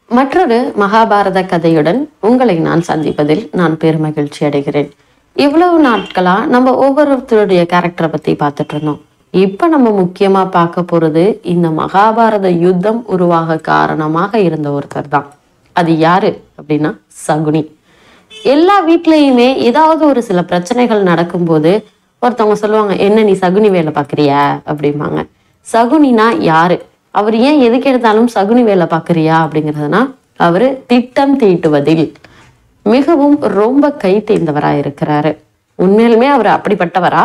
மற்றொரு மகாபாரத கதையுடன் உங்களை நான் சந்திப்பதில் நான் பெருமகிழ்ச்சி அடைகிறேன். இவ்வளவு நாட்களா நம்ம ஒவ்வொருத்தருடைய கேரக்டரை பத்தி பார்த்துட்டு இருந்தோம். இப்ப நம்ம முக்கியமா பார்க்க போறது இந்த மகாபாரத யுத்தம் உருவாக காரணமாக இருந்த ஒருத்தர் தான். அது யாரு அப்படின்னா சகுனி. எல்லா வீட்லயுமே ஏதாவது ஒரு சில பிரச்சனைகள் நடக்கும்போது ஒருத்தவங்க சொல்லுவாங்க, என்ன நீ சகுனி வேலை பார்க்குறியா அப்படிம்பாங்க. சகுனினா யாரு, அவர் ஏன் எதுக்கு எடுத்தாலும் சகுனி வேலை பார்க்குறியா அப்படிங்கிறதுனா, அவரு திட்டம் தீட்டுவதில் மிகவும் ரொம்ப கை தேர்ந்தவரா இருக்கிறாரு. உண்மையிலுமே அவர் அப்படிப்பட்டவரா?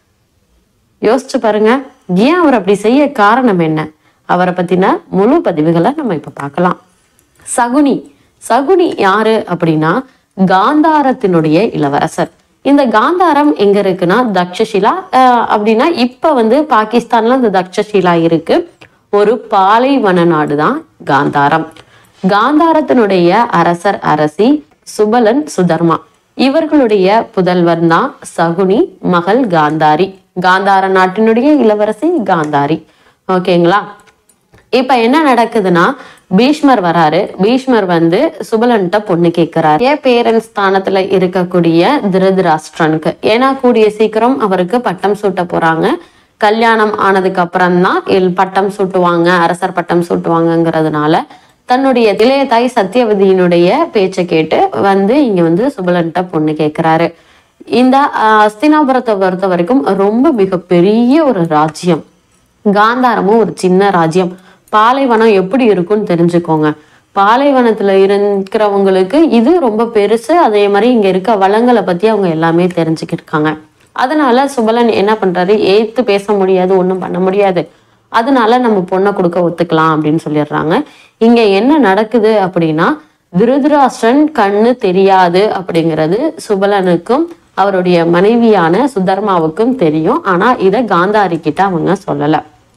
யோசிச்சு பாருங்க. ஏன் அவர் அப்படி செய்ய காரணம் என்ன? அவரை பத்தின முழு பதிவுகளை நம்ம இப்ப பார்க்கலாம். சகுனி சகுனி யாரு அப்படின்னா காந்தாரத்தினுடைய இளவரசர். இந்த காந்தாரம் எங்க இருக்குன்னா தக்ஷஷிலா அப்படின்னா இப்ப பாகிஸ்தான்ல இந்த தக்ஷஷிலா இருக்கு. ஒரு பாலைவன நாடுதான் காந்தாரம். காந்தாரத்தினுடைய அரசர் அரசி சுபலன் சுதர்மா, இவர்களுடைய புதல்வர் தான் சகுனி மகள் காந்தாரி. காந்தார நாட்டினுடைய இளவரசி காந்தாரி. ஓகேங்களா? இப்ப என்ன நடக்குதுன்னா, பீஷ்மர் வராரு. பீஷ்மர் சுபலன்ட்ட பொண்ணு கேட்கிறாரு. ஏன் பேரன் ஸ்தானத்துல இருக்கக்கூடிய திருதராஷ்டிரனுக்கு. ஏன்னா கூடிய சீக்கிரம் அவருக்கு பட்டம் சூட்ட போறாங்க. கல்யாணம் ஆனதுக்கு அப்புறம் தான் பட்டம் சூட்டுவாங்க, அரசர் பட்டம் சூட்டுவாங்கங்கிறதுனால தன்னுடைய இளைய தாய் சத்தியவதியினுடைய பேச்சை கேட்டு இங்க சுபலன்ட்ட பொண்ணு கேட்கிறாரு. இந்த அஸ்தினாபுரத்தை பொறுத்த வரைக்கும் ரொம்ப மிகப்பெரிய ஒரு ராஜ்யம். காந்தாரமும் ஒரு சின்ன ராஜ்யம். பாலைவனம் எப்படி இருக்குன்னு தெரிஞ்சுக்கோங்க. பாலைவனத்துல இருக்கிறவங்களுக்கு இது ரொம்ப பெருசு. அதே மாதிரி இங்க இருக்க வளங்களை பத்தி அவங்க எல்லாமே தெரிஞ்சுக்கிட்டு. அதனால சுபலன் என்ன பண்றாரு, ஏத்து பேச முடியாது, ஒண்ணும் பண்ண முடியாது. அதனால நம்ம பொண்ணை கொடுக்க ஒத்துக்கலாம் அப்படின்னு சொல்லிடுறாங்க. இங்க என்ன நடக்குது அப்படின்னா, திருதராஷ்டிரன் கண்ணு தெரியாது அப்படிங்கிறது சுபலனுக்கும் அவருடைய மனைவியான சுதர்மாவுக்கும் தெரியும். ஆனா இத காந்தாரி கிட்ட அவங்க சொல்லல.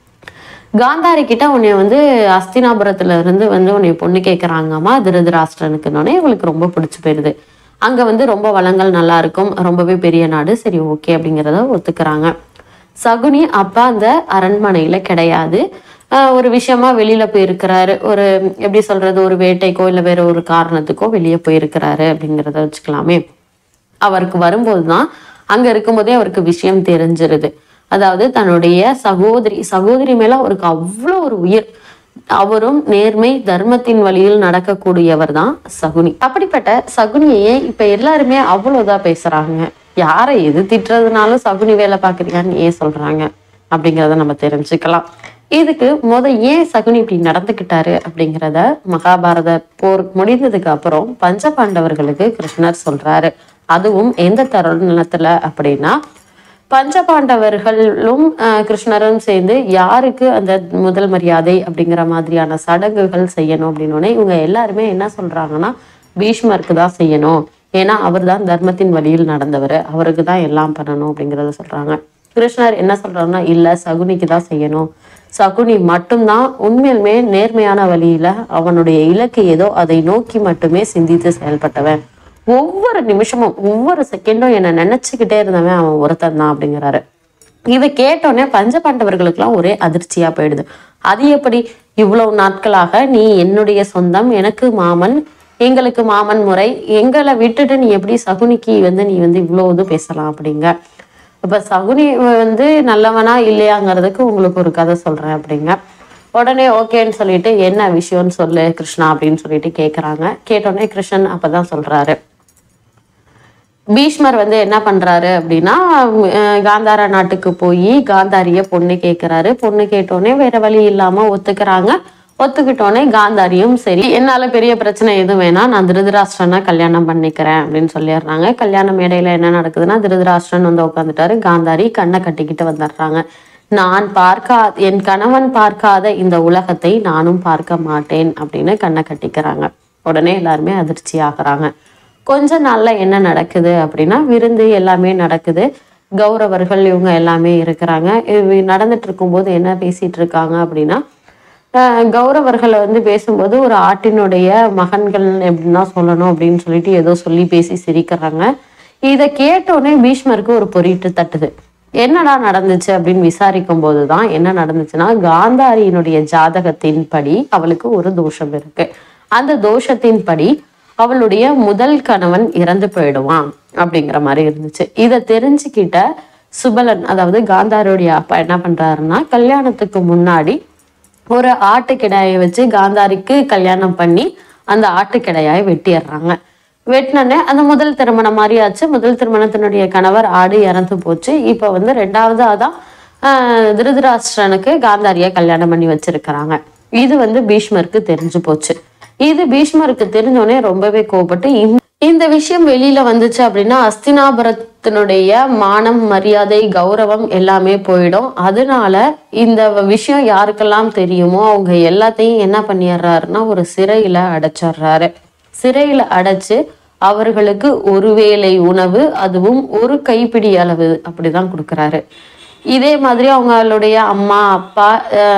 காந்தாரி கிட்ட உன்னை அஸ்தினாபுரத்துல இருந்து உன்னை பொண்ணு கேட்கறாங்கம்மா திருதராஷ்டிரனுக்குன்னொன்னே இவளுக்கு ரொம்ப பிடிச்சு போயிருது. அங்க ரொம்ப வளங்கள் நல்லா இருக்கும், ரொம்பவே பெரிய நாடு, சரி ஓகே அப்படிங்கிறத ஒத்துக்கிறாங்க. சகுனி அப்பா அந்த அரண்மனையில கிடையாது, ஒரு விஷயமா வெளியில போயிருக்கிறாரு. ஒரு எப்படி சொல்றது, ஒரு வேட்டைக்கோ இல்ல வேற ஒரு காரணத்துக்கோ வெளியே போயிருக்கிறாரு அப்படிங்கிறத வச்சுக்கலாமே. அவருக்கு வரும்போதுதான் அங்க இருக்கும்போதே அவருக்கு விஷயம் தெரிஞ்சிருது. அதாவது தன்னுடைய சகோதரி மேல அவருக்கு அவ்வளோ ஒரு உயிர். அவரும் நேர்மை தர்மத்தின் வழியில் நடக்கக்கூடியவர் தான் சகுனி. அப்படிப்பட்ட சகுனியே இப்ப எல்லாருமே அவ்வளவுதான் பேசுறாங்க. யாரை எது திட்டுறதுனாலும் சகுனி வேலை பாக்குறீங்கன்னு ஏன் சொல்றாங்க அப்படிங்கிறத நம்ம தெரிஞ்சுக்கலாம். இதுக்கு ஏன் சகுனி இப்படி நடந்துக்கிட்டாரு அப்படிங்கிறத மகாபாரத போர் முடிந்ததுக்கு அப்புறம் பஞ்ச பாண்டவர்களுக்கு கிருஷ்ணர் சொல்றாரு. அதுவும் எந்த தருணத்துல அப்படின்னா, பஞ்ச பாண்டவர்களும் கிருஷ்ணரும் சேர்ந்து யாருக்கு அந்த முதல் மரியாதை அப்படிங்கிற மாதிரியான சடங்குகள் செய்யணும் அப்படின்னு இவங்க எல்லாருமே என்ன சொல்றாங்கன்னா, பீஷ்மருக்கு தான் செய்யணும். ஏன்னா அவர் தான் தர்மத்தின் வழியில் நடந்தவர், அவருக்கு தான் எல்லாம் பண்ணணும் அப்படிங்கிறத சொல்றாங்க. கிருஷ்ணர் என்ன சொல்றாருன்னா, இல்ல சகுனிக்கு தான் செய்யணும். சகுனி மட்டும்தான் உண்மையிலுமே நேர்மையான வழியில அவனுடைய இலக்கு ஏதோ அதை நோக்கி மட்டுமே சிந்தித்து செயல்பட்டவன். ஒவ்வொரு நிமிஷமும் ஒவ்வொரு செகண்டும் என்ன நினைச்சுக்கிட்டே இருந்தவன் அவன் ஒருத்தன் தான் அப்படிங்கிறாரு. இதை கேட்டோடனே பஞ்ச பாண்டவர்களுக்கெல்லாம் ஒரே அதிர்ச்சியா போயிடுது. அது எப்படி, இவ்வளவு நாட்களாக நீ என்னுடைய சொந்தம், எனக்கு மாமன், எங்களுக்கு மாமன் முறை, எங்களை விட்டுட்டு நீ எப்படி சகுனிக்கு நீ இவ்வளவு இது பேசலாம் அப்படிங்க. இப்ப சகுனி நல்லவனா இல்லையாங்கிறதுக்கு உங்களுக்கு ஒரு கதை சொல்றேன் அப்படிங்க. உடனே ஓகேன்னு சொல்லிட்டு, என்ன விஷயம்னு சொல்லு கிருஷ்ணா அப்படின்னு சொல்லிட்டு கேட்குறாங்க. கேட்டோடனே கிருஷ்ணன் அப்பதான் சொல்றாரு, பீஷ்மர் என்ன பண்றாரு அப்படின்னா, காந்தார நாட்டுக்கு போய் காந்தாரிய பொண்ணு கேட்கிறாரு. பொண்ணு கேட்டோடனே வேற வழி இல்லாம ஒத்துக்கிறாங்க. ஒத்துக்கிட்டோடனே காந்தாரியும் சரி, என்னால பெரிய பிரச்சனை எதுவும் வேணாம், நான் திருதராஷ்டிரனை கல்யாணம் பண்ணிக்கிறேன் அப்படின்னு சொல்லிடுறாங்க. கல்யாண மேடையில என்ன நடக்குதுன்னா, திருதராஷ்டிரன் உட்காந்துட்டாரு. காந்தாரி கண்ணை கட்டிக்கிட்டு வந்துடுறாங்க. என் கணவன் பார்க்காத இந்த உலகத்தை நானும் பார்க்க மாட்டேன் அப்படின்னு கண்ணை கட்டிக்கிறாங்க. உடனே எல்லாருமே அதிர்ச்சி ஆகுறாங்க. கொஞ்ச நாள்ல என்ன நடக்குது அப்படின்னா, விருந்து எல்லாமே நடக்குது. கௌரவர்கள் இவங்க எல்லாமே இருக்கிறாங்க. நடந்துட்டு இருக்கும்போது என்ன பேசிட்டு இருக்காங்க அப்படின்னா, கௌரவர்களை பேசும்போது ஒரு ஆட்டினுடைய மகன்கள் எப்படின்னா சொல்லணும் அப்படின்னு சொல்லிட்டு ஏதோ சொல்லி பேசி சிரிக்கிறாங்க. இதை கேட்டோடனே பீஷ்மருக்கு ஒரு பொறிட்டு தட்டுது. என்னடா நடந்துச்சு அப்படின்னு விசாரிக்கும் போதுதான் என்ன நடந்துச்சுன்னா, காந்தாரியினுடைய ஜாதகத்தின் படி அவளுக்கு ஒரு தோஷம் இருக்கு. அந்த தோஷத்தின்படி அவளுடைய முதல் கணவன் இறந்து போயிடுவான் அப்படிங்கிற மாதிரி இருந்துச்சு. இதை தெரிஞ்சுக்கிட்ட சுபலன், அதாவது காந்தாரியுடைய அப்பா என்ன பண்றாருன்னா, கல்யாணத்துக்கு முன்னாடி ஒரு ஆட்டுக்கிடாயை வச்சு காந்தாரிக்கு கல்யாணம் பண்ணி அந்த ஆட்டுக்கிடையாயை வெட்டிடுறாங்க. வெட்டினே அந்த முதல் திருமணம் மாதிரியாச்சு. முதல் திருமணத்தினுடைய கணவர் ஆடு இறந்து போச்சு. இப்ப வந்து ரெண்டாவது அதான் திருதராஷ்டிரனுக்கு காந்தாரியை கல்யாணம் பண்ணி வச்சிருக்கிறாங்க. இது வந்து பீஷ்மருக்கு தெரிஞ்சு போச்சு. இது பீஷ்மருக்கு தெரிஞ்சோடனே ரொம்பவே கோபப்பட்டு, இந்த விஷயம் வெளியில வந்துச்சு அப்படின்னா அஸ்தினாபுரத்தினுடைய மானம், மரியாதை, கௌரவம் எல்லாமே போயிடும். அதனால இந்த விஷயம் யாருக்கெல்லாம் தெரியுமோ அவங்க எல்லாத்தையும் என்ன பண்ணிடுறாருன்னா ஒரு சிறையில அடைச்சிடுறாரு. சிறையில அடைச்சு அவர்களுக்கு ஒரு வேளை உணவு, அதுவும் ஒரு கைப்பிடி அளவு அப்படிதான் கொடுக்குறாரு. இதே மாதிரி அவங்களுடைய அம்மா, அப்பா,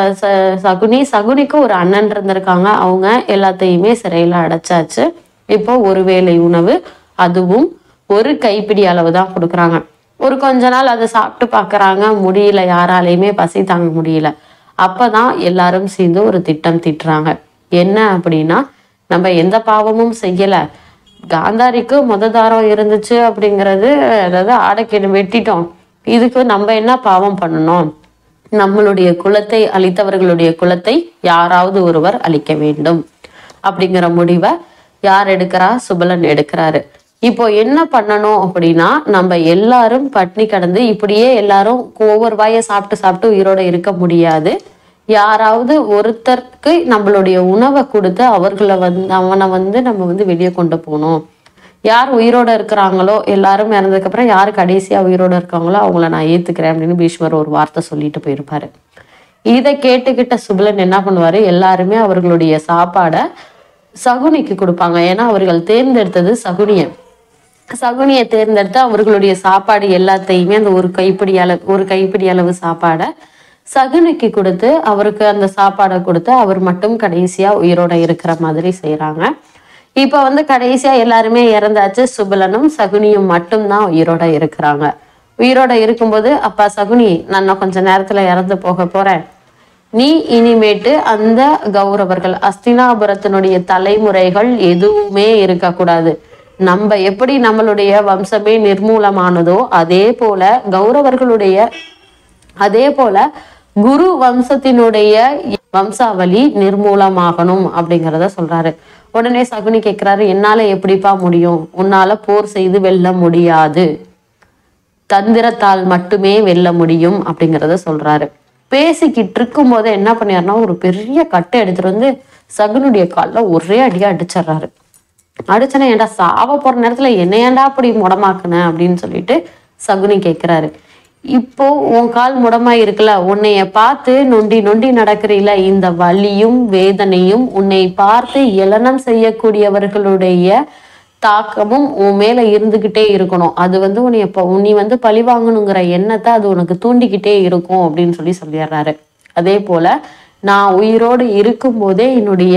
சகுனிக்கு ஒரு அண்ணன் இருந்திருக்காங்க. அவங்க எல்லாத்தையுமே சிறையில அடைச்சாச்சு. இப்போ ஒரு வேளை உணவு, அதுவும் ஒரு கைப்பிடி அளவு தான் கொடுக்குறாங்க. ஒரு கொஞ்ச நாள் அதை சாப்பிட்டு பார்க்குறாங்க, முடியல, யாராலையுமே பசி தாங்க முடியல. அப்பதான் எல்லாரும் சேர்ந்து ஒரு திட்டம் தீட்டுறாங்க. என்ன அப்படின்னா, நம்ம எந்த பாவமும் செய்யல, காந்தாரிக்கு தாரம் இருந்துச்சு அப்படிங்கிறது, அதாவது ஆடைக்கு வெட்டிட்டோம், இதுக்கு நம்ம என்ன பாவம் பண்ணணும், நம்மளுடைய குலத்தை அழித்தவர்களுடைய குலத்தை யாராவது ஒருவர் அழிக்க வேண்டும் அப்படிங்கிற முடிவை யார் எடுக்கிறா? சுபலன் எடுக்கிறாரு. இப்போ என்ன பண்ணணும் அப்படின்னா, நம்ம எல்லாரும் பட்னி கடந்து இப்படியே எல்லாரும் ஒவ்வொரு வாயை சாப்பிட்டு சாப்பிட்டு உயிரோட இருக்க முடியாது. யாராவது ஒருத்தருக்கு நம்மளுடைய உணவை கொடுத்து அவனை வந்து நம்ம வந்து வெளியே கொண்டு போகணும். யார் உயிரோட இருக்கிறாங்களோ, எல்லாரும் இறந்ததுக்கு அப்புறம் யார் கடைசியா உயிரோட இருக்காங்களோ அவங்கள நான் ஏத்துக்கிறேன் அப்படின்னு பீஷ்மர் ஒரு வார்த்தை சொல்லிட்டு போயிருப்பாரு. இதை கேட்டுக்கிட்ட சுபலன் என்ன பண்ணுவாரு, எல்லாருமே அவர்களுடைய சாப்பாடை சகுனிக்கு கொடுப்பாங்க. ஏன்னா அவர்கள் தேர்ந்தெடுத்தது சகுனியை தேர்ந்தெடுத்து அவர்களுடைய சாப்பாடு எல்லாத்தையுமே அந்த ஒரு கைப்பிடி அளவு சாப்பாடை சகுனிக்கு கொடுத்து அவருக்கு அந்த சாப்பாடை கொடுத்து அவர் மட்டும் கடைசியா உயிரோட இருக்கிற மாதிரி செய்யறாங்க. இப்ப வந்து கடைசியா எல்லாருமே இறந்தாச்சு. சுபலனும் சகுனியும் மட்டும்தான் உயிரோட இருக்கிறாங்க. உயிரோட இருக்கும்போது, அப்பா சகுனி, நான் கொஞ்ச நேரத்துல இறந்து போக போறேன், நீ இனிமேட்டு அந்த கௌரவர்கள், அஸ்தினாபுரத்தினுடைய தலைமுறைகள் எதுவுமே இருக்கக்கூடாது. நம்ம எப்படி நம்மளுடைய வம்சமே நிர்மூலமானதோ அதே போல குரு வம்சத்தினுடைய வம்சாவளி நிர்மூலமாகணும் அப்படிங்கிறத சொல்றாரு. உடனே சகுனி கேட்கிறாரு, என்னால எப்படிப்பா முடியும், உன்னால போர் செய்து வெல்ல முடியாது, தந்திரத்தால் மட்டுமே வெல்ல முடியும் அப்படிங்கிறத சொல்றாரு. பேசிக்கிட்டு இருக்கும் போதே என்ன பண்ணியாருன்னா ஒரு பெரிய கட்டை எடுத்துட்டு வந்து சகுனுடைய காலில் ஒரே அடியா அடிச்சிடுறாரு. அடிச்சனா, ஏன்டா சாவ போற நேரத்துல என்ன ஏன்டா அப்படி முடமாக்குன அப்படின்னு சொல்லிட்டு சகுனி கேட்கிறாரு. இப்போ உன் கால் முடமா இருக்குல்ல, உன்னைய பார்த்து நொண்டி நொண்டி நடக்கிறீல, இந்த வலியும் வேதனையும் உன்னை பார்த்து ஏளனம் செய்யக்கூடியவர்களுடைய தாக்கமும் உன் மேல இருந்துகிட்டே இருக்கணும். அது வந்து நீ வந்து பழி வாங்கணுங்கிற எண்ணத்தை அது உனக்கு தூண்டிக்கிட்டே இருக்கும் அப்படின்னு சொல்லிடுறாரு. அதே போல நான் உயிரோடு இருக்கும் போதே என்னுடைய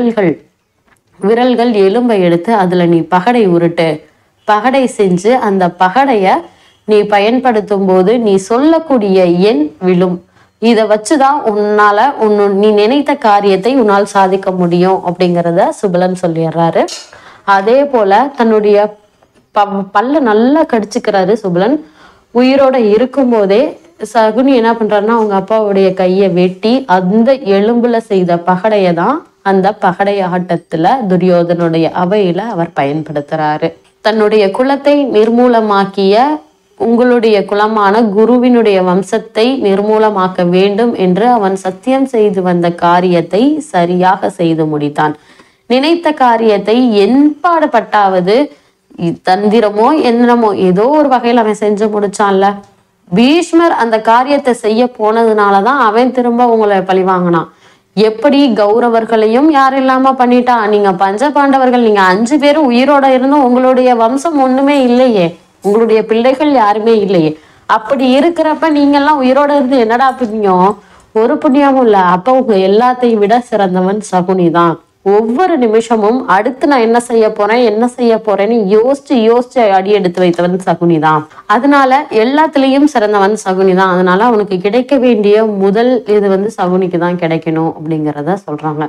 விரல்கள் எலும்பை எடுத்து அதுல நீ பகடை உருட்டு, பகடை செஞ்சு அந்த பகடைய நீ பயன்படுத்தும் போது நீ சொல்லக்கூடிய எண் விழும். இதை வச்சுதான் நீ நினைத்த காரியத்தை உன்னால் சாதிக்க முடியும் அப்படிங்கிறத சுபலன் சொல்லிடுறாரு. அதே போல தன்னுடைய பல்ல நல்லா கடிச்சுக்கிறாரு சுபலன். உயிரோட இருக்கும் போதே சகுனி என்ன பண்றாருன்னா அவங்க அப்பாவுடைய கையை வெட்டி அந்த எலும்புல செய்த பகடையை தான் அந்த பகடை ஆட்டத்துல துரியோதனுடைய அவையில அவர் பயன்படுத்துறாரு. தன்னுடைய குலத்தை நிர்மூலமாக்கிய உங்களுடைய குலமான குருவினுடைய வம்சத்தை நிர்மூலமாக்க வேண்டும் என்று அவன் சத்தியம் செய்து வந்த காரியத்தை சரியாக செய்து முடித்தான். நினைத்த காரியத்தை என்பாடுபட்டாவது தந்திரமோ எந்திரமோ ஏதோ ஒரு வகையில் அவன் செஞ்சு முடிச்சான்ல. பீஷ்மர் அந்த காரியத்தை செய்ய போனதுனாலதான் அவன் திரும்ப உங்களை பழி வாங்கினான். எப்படி கௌரவர்களையும் யாரும் இல்லாம பண்ணிட்டான். நீங்க பஞ்ச பாண்டவர்கள், நீங்க 5 பேரும் உயிரோட இருந்தும் உங்களுடைய வம்சம் ஒண்ணுமே இல்லையே, உங்களுடைய பிள்ளைகள் யாருமே இல்லையே. அப்படி இருக்கிறப்ப நீங்க எல்லாம் உயிரோட இருந்து என்னடா புண்ணியம், ஒரு புண்ணியமும் இல்ல. அப்ப உங்க எல்லாத்தையும் விட சிறந்தவன் சகுனி தான். ஒவ்வொரு நிமிஷமும் அடுத்து நான் என்ன செய்ய போறேன்னு யோசிச்சு அடி எடுத்து வைத்தவன் சகுனி தான். அதனால எல்லாத்துலயும் சிறந்தவன் சகுனி தான். அதனால அவனுக்கு கிடைக்க வேண்டிய முதல் இது வந்து சகுனிக்கு தான் கிடைக்கணும் அப்படிங்கிறத சொல்றாங்க.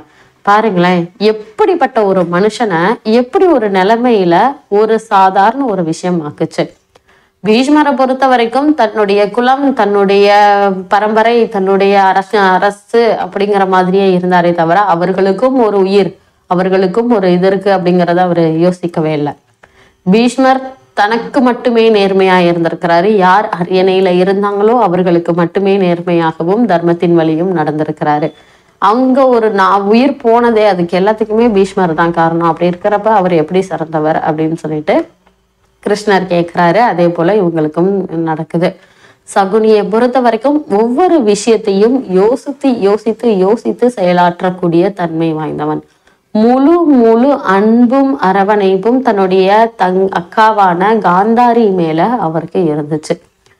பாருங்களேன், எப்படிப்பட்ட ஒரு மனுஷனை எப்படி ஒரு நிலைமையில ஒரு சாதாரண ஒரு விஷயம் ஆக்குச்சு. பீஷ்மரை பொறுத்த வரைக்கும் தன்னுடைய குலம், தன்னுடைய பரம்பரை, தன்னுடைய அரசு அப்படிங்கிற மாதிரியே இருந்தாரே தவிர அவர்களுக்கும் ஒரு உயிர், அவர்களுக்கும் ஒரு இது இருக்கு அப்படிங்கிறத அவரு யோசிக்கவே இல்லை. பீஷ்மர் தனக்கு மட்டுமே நேர்மையா இருந்திருக்கிறாரு. யார் அரியணையில இருந்தாங்களோ அவர்களுக்கு மட்டுமே நேர்மையாகவும் தர்மத்தின் வழியும் நடந்திருக்கிறாரு. அங்க ஒரு உயிர் போனதே அதுக்கு எல்லாத்துக்குமே பீஷ்மர் தான் காரணம். அப்படி இருக்கிறப்ப அவர் எப்படி சிறந்தவர் அப்படின்னு சொல்லிட்டு கிருஷ்ணர் கேட்கிறாரு. அதே போல இவங்களுக்கும் நடக்குது. சகுனியை பொறுத்த வரைக்கும் ஒவ்வொரு விஷயத்தையும் யோசித்து யோசித்து யோசித்து செயலாற்றக்கூடிய தன்மை வாய்ந்தவன். முழு முழு அன்பும் அரவணைப்பும் தன்னுடைய அக்காவான காந்தாரி மேல அவருக்கு இருந்துச்சு.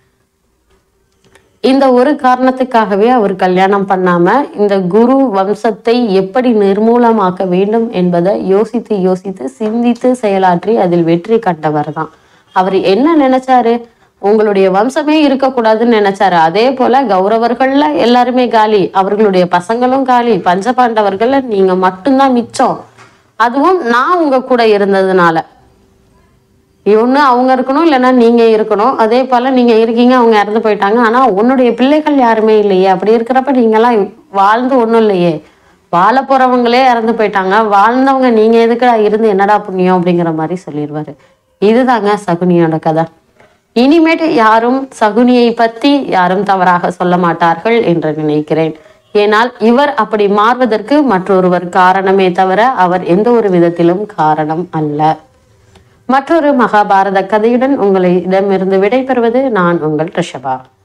இந்த ஒரு காரணத்துக்காகவே அவர் கல்யாணம் பண்ணாம இந்த குரு வம்சத்தை எப்படி நிர்மூலமாக்க வேண்டும் என்பதை யோசித்து யோசித்து சிந்தித்து செயலாற்றி அதில் வெற்றி கண்டவர் தான். அவர் என்ன நினைச்சாரு, உங்களுடைய வம்சமே இருக்கக்கூடாதுன்னு நினைச்சாரு. அதே போல கௌரவர்கள்ல எல்லாருமே காலி, அவர்களுடைய பசங்களும் காலி, பஞ்சபாண்டவர்கள்ல நீங்க மட்டும்தான் மிச்சம். அதுவும் நான் உங்க கூட இருந்ததுனால. ஒண்ணு அவங்க இருக்கணும், இல்லைன்னா நீங்க இருக்கணும். அதே போல நீங்க இருக்கீங்க, அவங்க இறந்து போயிட்டாங்க. ஆனா உன்னுடைய பிள்ளைகள் யாருமே இல்லையே. அப்படி இருக்கிறப்ப நீங்கெல்லாம் வாழ்ந்து ஒண்ணும் இல்லையே. வாழ போறவங்களே இறந்து போயிட்டாங்க, வாழ்ந்தவங்க நீங்க எதுக்குடா இருந்து என்னடா புண்ணியம் அப்படிங்கிற மாதிரி சொல்லிடுவாரு. இதுதாங்க சகுனியோட கதை. இனிமேட்டு யாரும் சகுனியை பத்தி யாரும் தவறாக சொல்ல மாட்டார்கள் என்று நினைக்கிறேன். ஏனால் இவர் அப்படி மாறுவதற்கு மற்றொருவர் காரணமே தவிர அவர் எந்த ஒரு விதத்திலும் காரணம் அல்ல. மற்றொரு மகாபாரத கதையுடன் உங்களிடமிருந்து விடைபெறுவது நான் உங்கள் ரிஷபா.